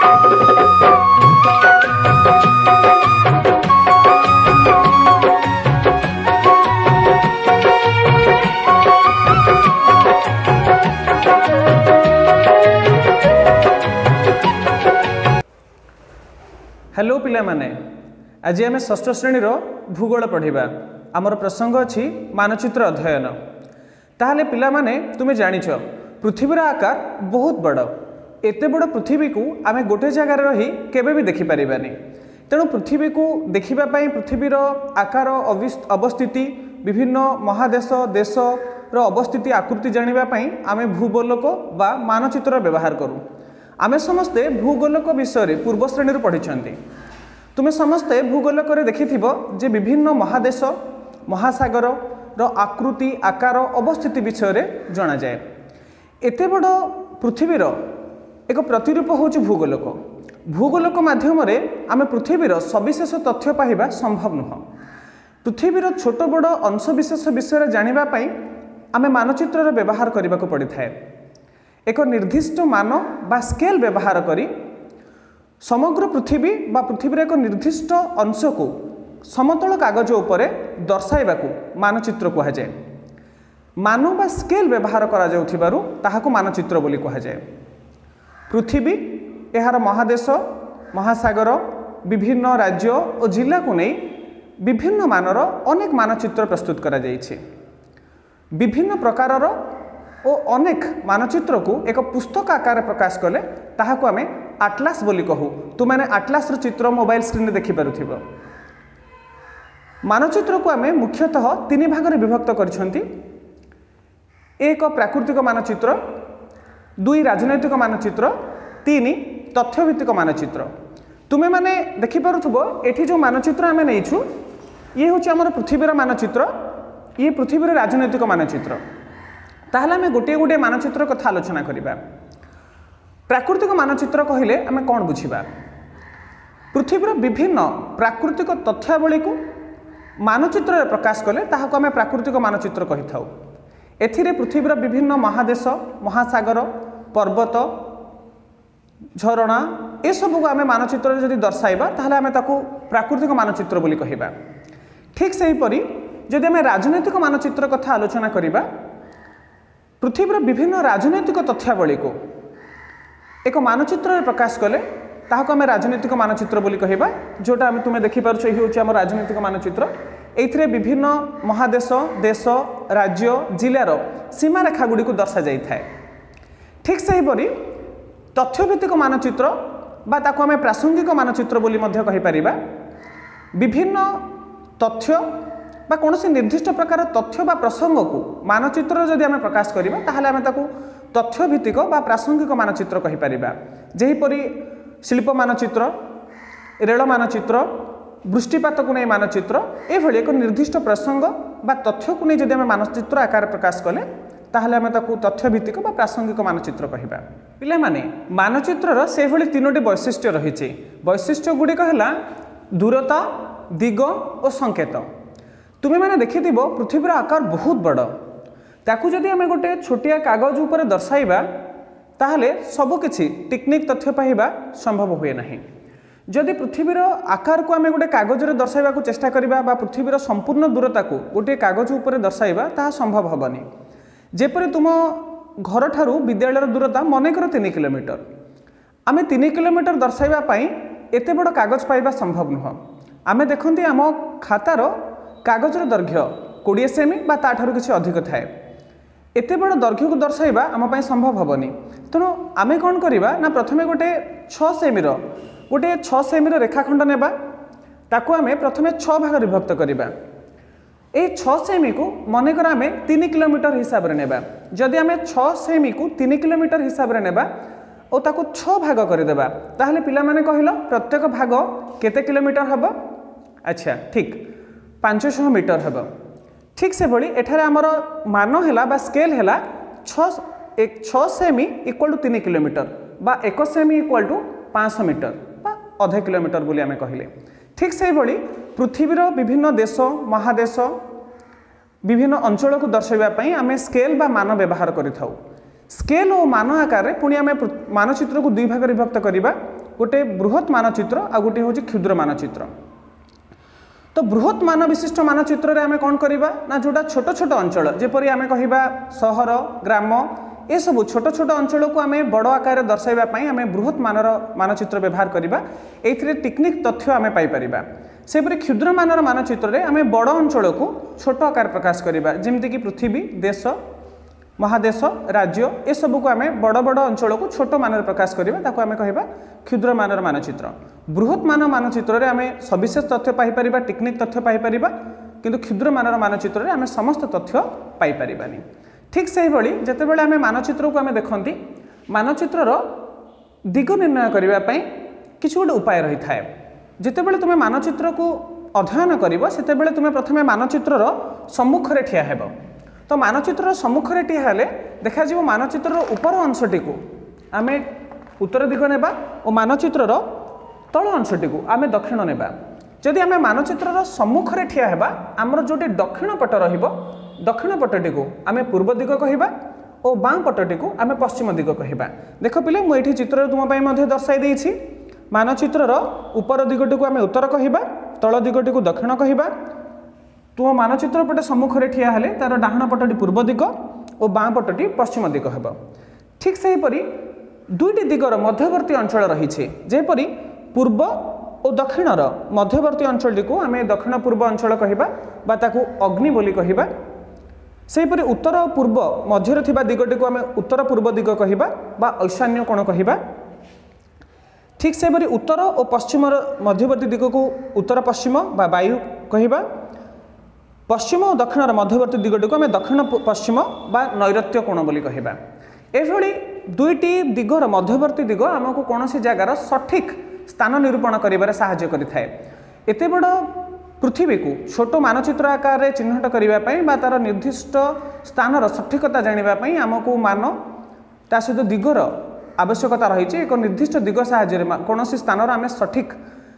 Hello पिला माने आज आम षष्ठ श्रेणी भूगोल पढ़ा आमर प्रसंग अच्छी मानचित्र अध्ययन। ताहले पिला माने तुमे जानिछ पृथ्वीर आकार बहुत बड़, एते बड़ पृथ्वी को आमे गोटे जगार रही केबे भी देखि परिबानी। तेणु पृथ्वी को देखिबा पई पृथ्वीर आकार अवस्थिति विभिन्न महादेश देश अवस्थिति आकृति जानिबा पई आमे भूगोलक बा मानचित्र व्यवहार करूँ। आमे समस्ते भूगोलक विषय पूर्व श्रेणी पढ़ी। तुमे समस्ते भूगोलक देखि जे विभिन्न महादेश महासागर आकृति आकार अवस्थिति विषय जना जाए। एते बड़ पृथ्वीर एक प्रतिरूप होची भूगोलक। भूगोलक माध्यम आमे पृथ्वीर सविशेष तथ्य पाइबा संभव नुह। पृथ्वीर छोट बड़ अंशविशेष विषय जानिबा पई आमे मानचित्र व्यवहार करने को पड़ी थाए। एक निर्दिष्ट मान बा स्केल व्यवहार करी समग्र पृथ्वी बा पृथ्वीर एक निर्दिष्ट अंश को समतल कागज उपरे दर्शाइबा को मानचित्र कहा जाए। मान बा स्केल व्यवहार करा जाउथिबारु ताहाको मानचित्र बोली कहा जाए। पृथ्वी एहार महादेश महासागर विभिन्न राज्य और जिला को नहीं विभिन्न मानर अनेक मानचित्र प्रस्तुत करा जाइछे। विभिन्न प्रकारर और अनेक मानचित्र को एक पुस्तक आकार प्रकाश कले ताहाको आमे आटलास बोली कहू। तुमने आटलास चित्र मोबाइल स्क्रीन देखि पारुथिबो। मानचित्र को आमे मुख्यतः तीन भाग में विभक्त करछंती। एक प्राकृतिक मानचित्र, दुई राजनैतिक मानचित्र, तीन तथ्यभित्तिक मानचित्र। तुमे माने देखि पारुथिबो एठी जो मानचित्र आमे नैछु ये होची हमर पृथ्वीर मानचित्र, ये पृथ्वीर राजनैतिक मानचित्र। ताहले आमे गोटे गोटे मानचित्र कथा आलोचना करिबा। प्राकृतिक मानचित्र कहिले आमे कोन बुझिबा? पृथ्वीर विभिन्न प्राकृतिक तथ्यावली को मानचित्र प्रकाश कले ताहाको आमे प्राकृतिक मानचित्र कहि थाउ। एथिरे पृथ्वीर विभिन्न महादेश महासागर पर्वत झरणा ए सब को आमे मानचित्र जदि दर्शाइबा ताहले आमे ताको प्राकृतिक मानचित्र बोली कहिबा। ठीक सेही परि जदि आमे राजनैतिक मानचित्र कथा आलोचना करिबा पृथ्वीर विभिन्न राजनैतिक तथ्यावली को एक मानचित्र प्रकाश कले ताहाको आमे राजनैतिक मानचित्र बोली कहिबा। जोटा आमे तुमे देखि पारुछ एही होची हमर राजनैतिक मानचित्र। एथिरे विभिन्न महादेश देश राज्य जिलार सीमा रेखा गुडी को दर्शा जाई थाए। ठीक सेही परि तथ्यभित्तिक मानचित्र बा ताको आमे प्रासंगिक मानचित्र बोली मध्य कहि परिबा। विभिन्न तथ्य बा कौनसी निर्दिष्ट प्रकार तथ्य बा प्रसंग को मानचित्र जदि आमे प्रकाश करिबा ताहले आमे ताकू तथ्यभित्तिक बा प्रासंगिक मानचित्र कहि परिबा। जेही परि शिल्प मानचित्र, रेल मानचित्र, वृष्टिपात को नहीं मानचित्र एभली एक निर्दिष्ट प्रसंग बा तथ्य को नहीं जदि आमे मानचित्र आकार प्रकाश कले ताहले आमे ताकू तथ्यभित्तिक बा प्रासंगिक मानचित्र कहिबा। पिला माने मानचित्रर से भली तीनोटी वैशिष्ट्य रहिछि। वैशिष्ट्य गुडी कहला दूरता, दिग और संकेत। तुमे माने देखिथिबो पृथ्वीर आकार बहुत बड़, ताकू जदि आमे गोटे छोटिया कागज ऊपर दर्शाइबा ताहले सब किछि टेक्निक तथ्य पाइबा संभव हुए नाही। जदि पृथ्वीर आकार को आमे गोटे कागज रे दर्शाइबा को चेष्टा करिबा बा पृथ्वीर संपूर्ण दूरता को गोटे कागज ऊपर दर्शाइबा ताहा संभव हबनी। जेपरि तुम घर ठारू विद्यालय दूरता मनेकर 3 किलोमीटर, आमे 3 किलोमीटर दर्शाइबा पई एते बड़ कागज पाइबा संभव नुह। आमे देखंती आम खातार कागजर दैर्घ्य 20 सेमी बा ताठारू किछि अधिक थाए। एते बड़ दैर्घ्य को दर्शाइबा आम पई संभव हबनी। तेणु आमे कोन करिबा ना प्रथमे गोटे 6 सेमी रेखाखंड नेबा, ताकू आमे प्रथमे 6 भाग विभक्त करिबा। ए 6 सेमी को मनेकर आमे 3 किलोमीटर हिसाब रे नेबा। जदि आमे 6 सेमी को 3 किलोमीटर हिसाब रे नेबा और ताकू 6 भाग कर देबा ताहले पिला माने कहिलो प्रत्येक भाग केते किलोमीटर हबो? अच्छा ठीक 500 मीटर हबो। ठीक से भली एठारे हमर मान हैला बा स्केल हैला 6 सेमी इक्वल टू 3 किलोमीटर बा 1 सेमी इक्वल टू 500 मीटर बा आधा किलोमीटर बोली आमे कहिले। ठीक से भली पृथ्वीर विभिन्न देश महादेश विभिन्न अंचल को दर्शाइबा पई आमे स्केल बा मान व्यवहार करिथाउ। स्केल और मान आकार पुणी आमे मानचित्र को 2 भाग विभक्त करिबा। गोटे बृहत मानचित्र आ गोटे हूँ क्षुद्र मानचित्र। तो बृहत मान विशिष्ट मानचित्र रे आमे कौन करिबा ना जोटा छोट छोट अंचल जेपरि आमे कहिबा सहर ग्राम ए सब छोट छोट अंचल को आमे बड़ आकार दर्शाइबा पई आमे बृहत मानर मानचित्र व्यवहार करिबा। एथिरे टेक्निक तथ्य आमे पाई परिबा। सेपरि क्षुद्र मानर मानचित्र रे आमे बड़ अंचल को छोट आकार प्रकाश करिबा जेमति कि पृथ्वी देश महादेश राज्य ए सब को आमे बड़ बड़ अंचल को छोट मानर प्रकाश करिबा ताको आमे कहिबा क्षुद्र मानर मानचित्र। बृहत मान मानचित्र रे आमे सविशेष तथ्य पाई परिबा टेक्निक तथ्य पाई परिबा किंतु क्षुद्र मानर मानचित्र रे आमे समस्त तथ्य पाई परिबानी। ठीक से भली जेतेबेले आमे मानचित्र को आमे देखंती मानचित्र रो दिग निर्णय करिबा पई किछु गोटे उपाय रही थाए। जेतेबेले तुमे मानचित्र को अध्ययन करिवो सेतेबेले तुमे प्रथमे मानचित्र रो सम्मुख रे ठिया हेबो। तो मानचित्र सम्मुख रे ठिया हेले देखा जिवो मानचित्र रो ऊपर अंशटी को आमे उत्तर दिग नेबा और मानचित्र रो तल अंशटी को आमे दक्षिण नेबा। जदि आमे मानचित्र रो सम्मुख रे ठिया हेबा हमर जोटी दक्षिण पट रहिबो दक्षिण पटटी को आमे पूर्व दिग कहिबा और बाम पटटी को आमे पश्चिम दिग कहिबा। देखो पिले मु एठी चित्र तुम पई मध्ये दर्शाई देछि। मानचित्र रो ऊपर दिगटी को आमे उत्तर कहिबा तल दिगटी को दक्षिण कहिबा। तुम मानचित्र पटे सम्मुख रे ठिया हेले तार डाहाण पटटी पूर्व दिग और बाम पटटी पश्चिम दिग हेबो। ठीक सेही परी दुईटी दिगर मध्यवर्ती अंचल रही जेपरी पूर्व और दक्षिणर मध्यवर्ती अंचल को आमे दक्षिण पूर्व अंचल कहिबा बा ताकू अग्नि बोली कहिबा। सेहीपरि उत्तर और पूर्व मध्य थिबा दिगटी को आमे उत्तर पूर्व दिग कहिबा बा ईशान्य कोण कहिबा। ठीक सेहीपरि उत्तर और पश्चिम मध्यवर्ती दिग को उत्तर पश्चिम बा वायु कहिबा। पश्चिम और दक्षिणर मध्यवर्ती दिगटी को आमे दक्षिण पश्चिम बा नैऋत्य कोण बोली कहिबा। एभली दुईटी दिगर मध्यवर्ती दिग आमको कौन सी जगार सठिक स्थान निरूपण करिबारे साहाय्य करिथाए। एते बड़ पृथ्वी को छोट मानचित्र आकार रे चिन्हट करिबा पई बा तार निर्दिष्ट स्थानर सठिकता जानिबा पई आमको मान ता सहित दिगर आवश्यकता रही एक निर्दिष्ट दिग साहाय्य रे कौन सी स्थानर आमे सठिक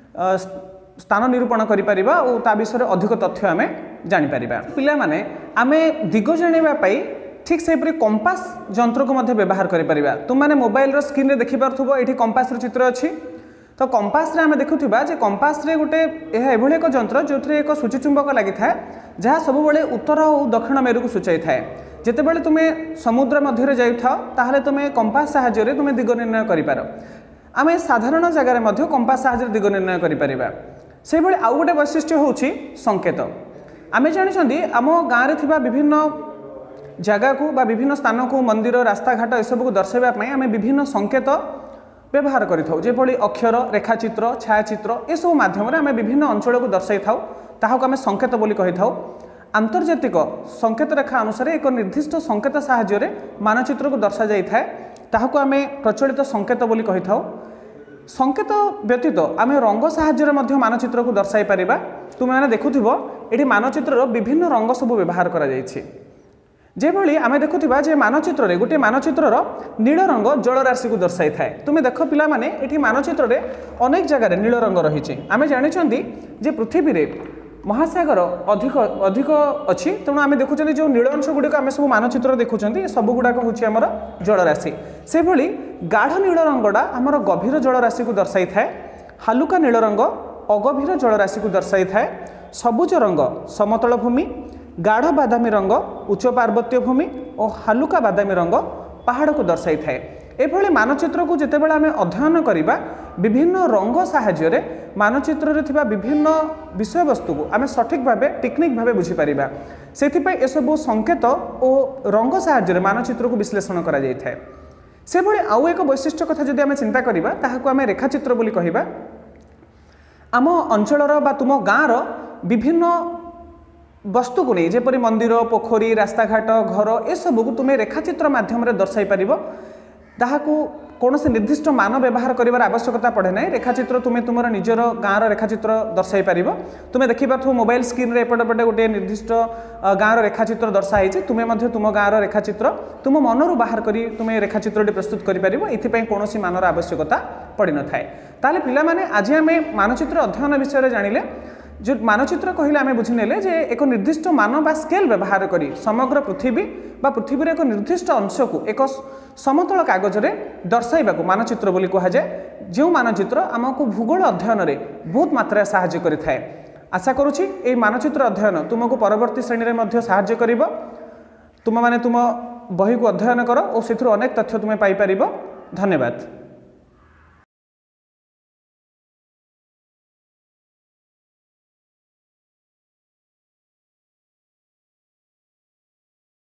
स्थान निरूपण करि परिबा और ता विषय अधिक तथ्य आमे जानि परिबा। पिला माने आमे दिग जानिबा पई ठीक सेपरी कंपास जंत्र को मध्य व्यवहार करिपरिबा। तुम माने मोबाइल रो स्क्रीन रे देखि पारथुबो एठी कंपास रो चित्र अछि। तो कंपास रे आमे देखुथिबा जे कंपास रे गोटे एहा एभଳି एक जंत्र जोथरे एक सूची चुंबक लागि थाए जहा सब बेले उत्तर और दक्षिण मेरु को सूचाई थाए। जेतेबेले तुमे समुद्र मध्य रे जाइथाओ ताहले तुमे कंपास सहाय्य रे तुमे दिग निर्णय करि पारो। आमे साधारण जगह रे मध्य कंपास सहाय्य रे दिग निर्णय करि परिबा। से बेले आउ गोटे वैशिष्ट्य होउछि संकेत। आमे जानिछंदी आम गाँ रे थिबा विभिन्न जगह को बा विभिन्न स्थान को मंदिर रास्ता घाट एसबू को दर्शाइबा पई आमे विभिन्न संकेत व्यवहार करिथाउ जेभली अक्षर रेखाचित्र छायाचित्र एसबू माध्यम आमे विभिन्न अंचल को दर्शाई थाउ ताहाको आमे संकेत बोली कहिथाउ। आंतर्जातिक संकेत रेखा अनुसार एक निर्दिष्ट संकेत साहाय्य रे मानचित्र को दर्शा जाई थाए ताहाको आमे प्रचलित संकेत बोली कहिथाउ। संकेत व्यतीत आमे रंग साहाय्य रे मध्य मानचित्र को दर्शाई परिबा। तुमे माने देखुथिबो एठी मानचित्र विभिन्न रंग सब व्यवहार करा जायछि। जेभली आमे देखुथिबा जे मानचित्र रे गोटे मानचित्र नील रंग जलराशि को दर्शाई थाए। तुमे देख पिला माने एठी मानचित्र रे अनेक जगह रे नील रंग रहिछि। आमे जानिछंदी जे पृथ्वी रे महासागर अधिक अधिक अछि तेणु आमे देखुछंदी जो नील अंश गुडी को आमे सब मानचित्र देखुछंदी सब गुडा को होछि हमर जलराशि। से भली गाढ़ नील रंगडा हमर गभीर जलराशि को दर्शाई थाए। हालुका नील रंग अगभीर जलराशि को दर्शाई थाए। सबुज रंग समतल भूमि, गाढ़ बादामी रंग उच्च पार्वत्य भूमि और हालुका बादामी रंग पहाड़ को दर्शाई थाए। एभली मानचित्र को जेतेबेले आमे अध्ययन करिबा विभिन्न रंग साहाय्य रे मानचित्र रे थिबा विभिन्न विषय वस्तु को आमे सठिक भाबे टेक्निक भाबे बुझी परिबा। सेथि पई एसबु संकेत और रंग साहाय्य रे मानचित्र को विश्लेषण करा जाय थाए। से भली आउ एक वैशिष्ट्य कथा जदि आमे चिंता करिबा ताहाको आमे रेखाचित्र बोली कहिबा। आम अंचलर बा तुम गाँर विभिन्न वस्तु को नहीं जेपरी मंदिर पोखरी रास्ता घाट घर ए सब को तुम्हें रेखाचित्र माध्यम रे दर्शाई परिबो। ताहाकू कौन से निर्दिष्ट मान व्यवहार करिवार आवश्यकता पड़े ना। रेखाचित्र तुम्हें तुम निजर गाँव रेखाचित्र दर्शाई पारिबो। तुम्हें देखि पाथु मोबाइल स्क्रीन रे एपटे पटे गोटे निर्दिष्ट गाँव रेखाचित्र दर्शाई तुमे मध्य तुम गाँव रेखाचित्र तुम मनरू बाहर करी तुम्हें रेखाचित्रटी प्रस्तुत करि पारिबो। एथिपई कोनोसी मानर आवश्यकता पड़ी न थाए। ताले पिला माने आज आमे मानचित्र अध्ययन विषय रे जानिले जो मानचित्र कहले आम बुझीने जे एक निर्दिष्ट मान बा स्केल व्यवहार करी समग्र पृथ्वी बा पृथ्वीर एक निर्दिष्ट अंश को एक समतल कागज रे दर्शाइबा को मानचित्र बोली कहा जाए। जो मानचित्र आमको भूगोल अध्ययन रे बहुत मात्रा सहाय्य करिथाए। आशा करुछि ए मानचित्र अध्ययन तुमको परवर्ती श्रेणी रे मध्य सहाय्य करिवो। तुम माने तुम बही को अध्ययन करो और सेथुर अनेक तथ्य तुमे पाई परिबो। धन्यवाद।